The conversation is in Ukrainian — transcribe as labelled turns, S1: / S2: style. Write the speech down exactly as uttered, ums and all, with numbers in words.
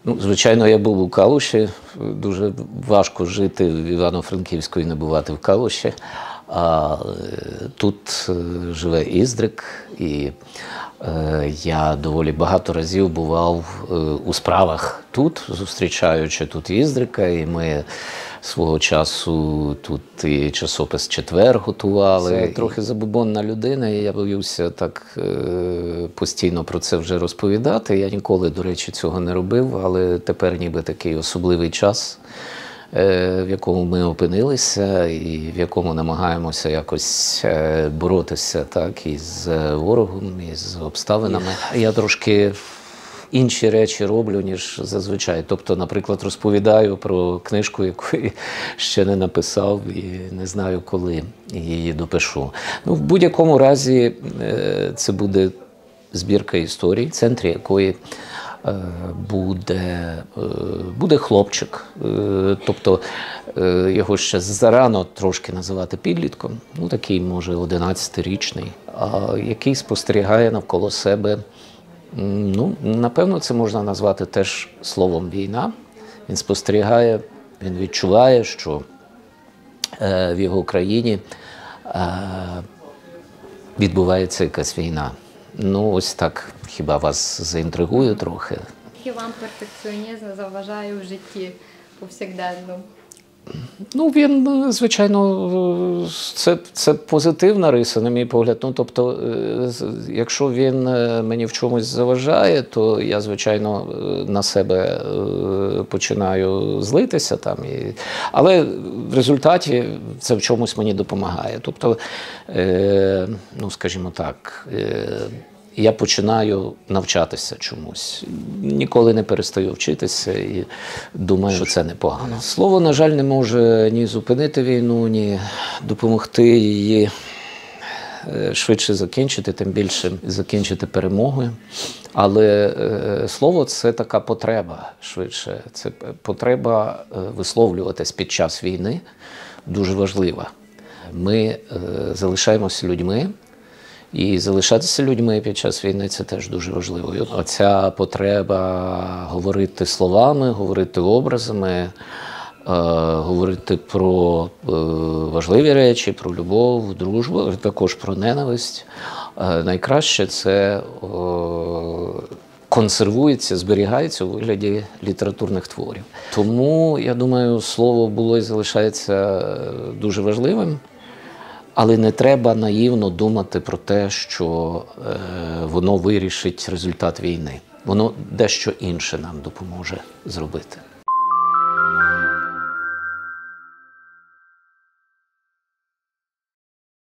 S1: Ну, звичайно, я був у Калуші. Дуже важко жити в Івано-Франківську і не бувати в Калуші. А тут живе Іздрик, і е, я доволі багато разів бував е, у справах тут, зустрічаючи тут Іздрика, і ми свого часу тут і часопис «Четвер» готували. Це трохи забубонна людина, і я боюся так е, постійно про це вже розповідати. Я ніколи, до речі, цього не робив, але тепер ніби такий особливий час, е, в якому ми опинилися і в якому намагаємося якось е, боротися так, із ворогом, із обставинами. Я трошки інші речі роблю, ніж зазвичай. Тобто, наприклад, розповідаю про книжку, яку ще не написав і не знаю, коли її допишу. Ну, в будь-якому разі це буде збірка історій, в центрі якої буде, буде хлопчик. Тобто його ще зарано трошки називати підлітком, ну такий, може, одинадцятирічний, який спостерігає навколо себе. Ну, напевно, це можна назвати теж словом «війна». Він спостерігає, він відчуває, що е, в його країні е, відбувається якась війна. Ну, ось так, хіба вас заінтригує трохи?
S2: Чи вам перфекціонізм заважає в житті повсякденному?
S1: Ну, він, звичайно, це, це позитивна риса, на мій погляд. Ну, тобто, якщо він мені в чомусь заважає, то я, звичайно, на себе починаю злитися там. І... Але в результаті це в чомусь мені допомагає. Тобто, е, ну, скажімо так, е, я починаю навчатися чомусь. Ніколи не перестаю вчитися і думаю, що це непогано. Слово, на жаль, не може ні зупинити війну, ні допомогти її швидше закінчити, тим більше закінчити перемогою. Але е, слово – це така потреба швидше. Це потреба висловлюватись під час війни дуже важлива. Ми е, залишаємося людьми, і залишатися людьми під час війни – це теж дуже важливо. Оця потреба говорити словами, говорити образами, е, говорити про е, важливі речі, про любов, дружбу, також про ненависть. Е, найкраще це е, консервується, зберігається у вигляді літературних творів. Тому, я думаю, слово було і залишається дуже важливим. Але не треба наївно думати про те, що е, воно вирішить результат війни. Воно дещо інше нам допоможе зробити.